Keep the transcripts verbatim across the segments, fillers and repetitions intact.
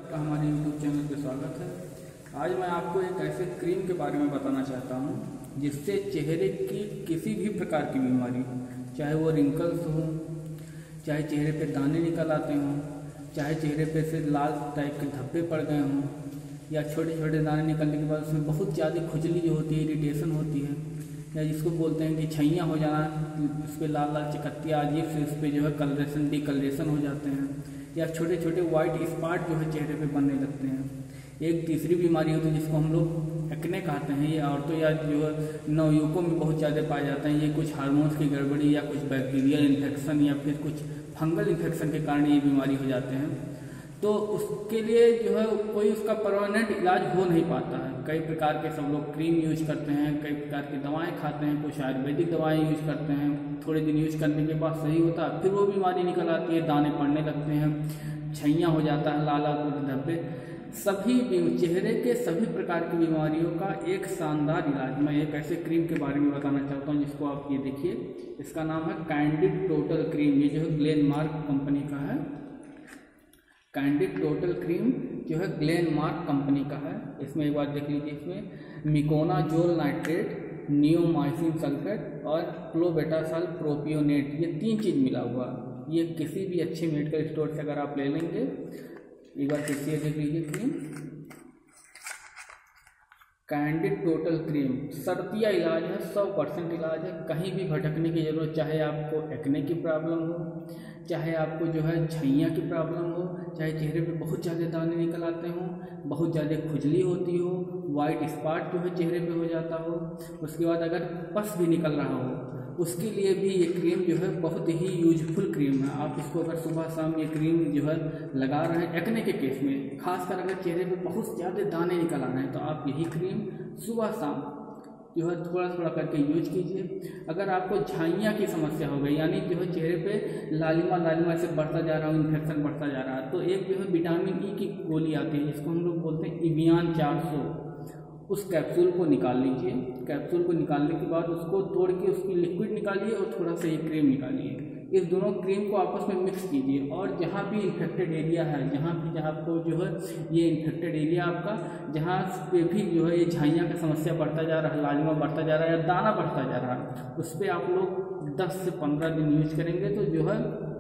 आपका हमारे YouTube channel पे स्वागत है। आज मैं आपको एक ऐसे क्रीम के बारे में बताना चाहता हूँ जिससे चेहरे की किसी भी प्रकार की बीमारी, चाहे वो रिंकल्स हो, चाहे चेहरे पे दाने निकल आते हों, चाहे चेहरे पे से लाल टाइप के धब्बे पड़ गए हों, या छोटे छोटे दाने निकलने के बाद उसमें बहुत ज़्यादा खुजली जो होती है, इरिटेशन होती है, या जिसको बोलते हैं कि छैया हो जाना, उस पर लाल लाल चिकत्तियाँ अजीब से उस पर जो है कलरेशन डिकलरेशन हो जाते हैं, या छोटे छोटे वाइट स्पॉट जो है चेहरे पे बनने लगते हैं। एक तीसरी बीमारी होती है जिसको हम लोग एक्ने कहते हैं। ये औरतों या जो है नवयुवकों में बहुत ज़्यादा पाए जाते हैं। ये कुछ हार्मोन्स की गड़बड़ी या कुछ बैक्टीरियल इन्फेक्शन या फिर कुछ फंगल इन्फेक्शन के कारण ये बीमारी हो जाते हैं। तो उसके लिए जो है कोई उसका परमानेंट इलाज हो नहीं पाता है। कई प्रकार के सब लोग क्रीम यूज करते हैं, कई प्रकार की दवाएं खाते हैं, कुछ आयुर्वेदिक दवाएं यूज करते हैं। थोड़े दिन यूज करने के बाद सही होता है, फिर वो बीमारी निकल आती है, दाने पड़ने लगते हैं, छैया हो जाता है, लाल लाल धब्बे। सभी चेहरे के सभी प्रकार की बीमारियों का एक शानदार इलाज मैं एक ऐसे क्रीम के बारे में बताना चाहता हूँ जिसको आप ये देखिए। इसका नाम है कैंडिड टोटल क्रीम। ये जो है ग्लेनमार्क कंपनी का है। कैंडिड टोटल क्रीम जो है ग्लेनमार्क कंपनी का है। इसमें एक बार देख लीजिए, इसमें मिकोनाजोल नाइट्रेट, नियोमाइसिन सल्फेट और क्लोबेटासॉल प्रोपियोनेट, ये तीन चीज़ मिला हुआ। ये किसी भी अच्छे मेडिकल स्टोर से अगर आप ले लेंगे, एक बार फिर से देख लीजिए क्रीम कैंडिड टोटल क्रीम। शर्तिया इलाज है, सौ परसेंट इलाज है। कहीं भी भटकने की जरूरत, चाहे आपको एक्ने की प्रॉब्लम हो, चाहे आपको जो है छैया की प्रॉब्लम हो, चाहे चेहरे पे बहुत ज़्यादा दाने निकल आते हों, बहुत ज़्यादा खुजली होती हो, वाइट स्पॉट जो है चेहरे पे हो जाता हो, उसके बाद अगर पस भी निकल रहा हो, उसके लिए भी ये क्रीम जो है बहुत ही यूजफुल क्रीम है। आप इसको अगर सुबह शाम ये क्रीम जो है लगा रहे हैं एक्ने के केस में, खासकर अगर चेहरे पे बहुत ज़्यादा दाने निकल आ रहे हैं, तो आप यही क्रीम सुबह शाम जो है थोड़ा थोड़ा करके यूज कीजिए। अगर आपको झाइयाँ की समस्या हो गई, यानी जो है चेहरे पे लालिमा लालिमा से बढ़ता जा रहा है, इन्फेक्शन बढ़ता जा रहा है, तो एक जो है विटामिन ई की गोली आती है जिसको हम लोग बोलते हैं इबियान चार सौ, उस कैप्सूल को निकाल लीजिए। कैप्सूल को निकालने के बाद उसको तोड़ के उसकी लिक्विड निकालिए और थोड़ा सा ये क्रीम निकालिए। इस दोनों क्रीम को आपस में मिक्स कीजिए और जहाँ भी इन्फेक्टेड एरिया है, जहाँ भी जहाँ को जो है ये इन्फेक्टेड एरिया आपका, जहाँ पे भी जो है ये झाइयाँ का समस्या बढ़ता जा रहा है, लालिमा बढ़ता जा रहा है या दाना बढ़ता जा रहा है, उस पर आप लोग दस से पंद्रह दिन यूज करेंगे तो जो है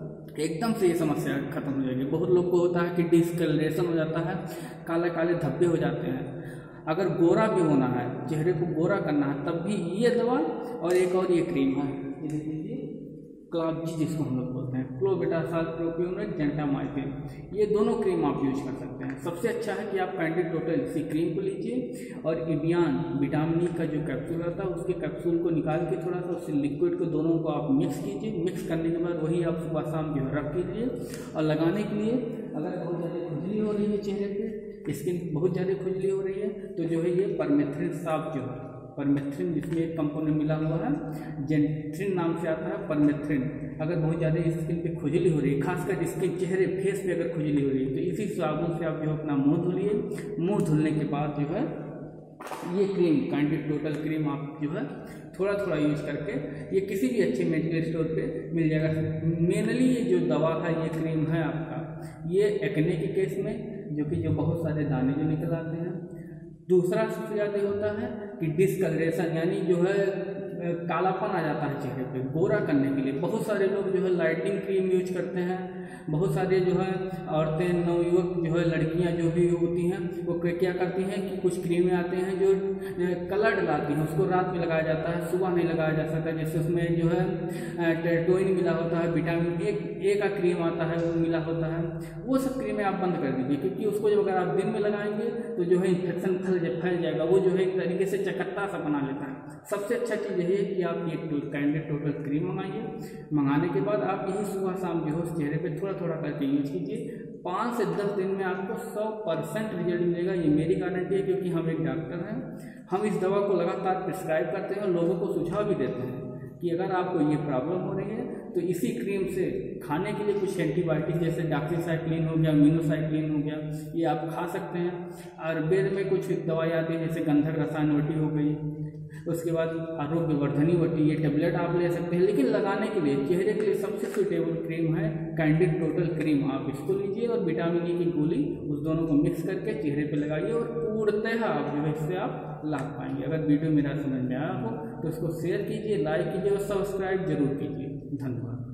एकदम से ये समस्या खत्म हो जाएगी। बहुत लोग को होता है कि डिस्कलरेशन हो जाता है, काले काले धब्बे हो जाते हैं। अगर गोरा भी होना है, चेहरे को गोरा करना है, तब भी ये दवा और एक और ये क्रीम है, ये देख लीजिए क्लाबजी जिसको हम लोग बोलते हैं, क्लोबेटासॉल प्रोपियोनेट जेंटामाइसिन, ये दोनों क्रीम आप यूज कर सकते हैं। सबसे अच्छा है कि आप कैंडिड टोटल इसी क्रीम को लीजिए और इबियान विटामिन ई का जो कैप्सूल आता है उसके कैप्सूल को निकाल के थोड़ा सा उससे लिक्विड को दोनों को आप मिक्स कीजिए। मिक्स करने के बाद वही आप सुबह शाम जो है रख कीजिए। और लगाने के लिए अगर बहुत ज़्यादा खुजली हो रही है चेहरे पे, स्किन बहुत ज़्यादा खुजली हो रही है, तो जो है ये परमेथ्रिन साफ जो है, परमेथ्रिन जिसमें एक कंपोनेंट मिला हुआ है, जेंट्रिन नाम से आता है परमेथ्रिन। अगर बहुत ज़्यादा स्किन पे खुजली हो रही है, खासकर स्किन चेहरे फेस पे अगर खुजली हो रही है, तो इसी साबुन से आप जो अपना मुंह धुलिए। मुंह धुलने के बाद जो है ये क्रीम कैंडिड टोटल क्रीम आप जो है थोड़ा थोड़ा यूज करके, ये किसी भी अच्छे मेडिकल स्टोर पे मिल जाएगा। मेनली ये जो दवा है, ये क्रीम है आपका, ये एक्ने के केस में जो कि जो बहुत सारे दाने जो निकल आते हैं। दूसरा सबसे ज़्यादा होता है कि डिस्कलरेशन, यानी जो है कालापन आ जाता है चेहरे पे, गोरा करने के लिए बहुत सारे लोग जो है लाइटनिंग क्रीम यूज करते हैं। बहुत सारे जो है औरतें, नवयुवक जो है लड़कियां जो भी होती हैं, वो क्या करती हैं कि कुछ क्रीमें आते हैं जो कलर डलाती हैं, उसको रात में लगाया जाता है, सुबह नहीं लगाया जा सकता। जैसे उसमें जो है टेरेटोइन मिला होता है, विटामिन ए ए का क्रीम आता है वो मिला होता है, वो सब क्रीमें आप बंद कर दीजिए, क्योंकि उसको जब अगर आप दिन में लगाएंगे तो जो है इन्फेक्शन फैल फैल जाएगा, वो जो है एक तरीके से चकत्ता सा बना लेता है। सबसे अच्छा चीज़ यही है कि आप ये कैंडिड टोटल क्रीम मंगाइए। मंगाने के बाद आप यही सुबह शाम जो है उस चेहरे पे थोड़ा थोड़ा करके यूज कीजिए। पाँच से दस दिन में आपको सौ परसेंट रिजल्ट मिलेगा, ये मेरी गारंटी है, क्योंकि हम एक डॉक्टर हैं। हम इस दवा को लगातार प्रिस्क्राइब करते हैं और लोगों को सुझाव भी देते हैं कि अगर आपको ये प्रॉब्लम हो रही है तो इसी क्रीम से खाने के लिए कुछ एंटीबायोटिक जैसे डॉक्सीसाइक्लिन हो गया, मिनोसाइक्लिन हो गया, ये आप खा सकते हैं। आयुर्वेद में कुछ दवाई आती है जैसे गंधक रसायनवटी हो गई, उसके बाद आरोग्य वर्धनी वटी ये टेबलेट आप ले सकते हैं, लेकिन लगाने के लिए चेहरे के लिए सबसे सुटेबल क्रीम है कैंडिड टोटल क्रीम। आप इसको लीजिए और विटामिन ई की गोली, उस दोनों को मिक्स करके चेहरे पे लगाइए और पूर्णतः आप जो है इससे आप लाभ पाएंगे। अगर वीडियो मेरा समझ में आया हो तो इसको शेयर कीजिए, लाइक कीजिए और सब्सक्राइब जरूर कीजिए। धन्यवाद।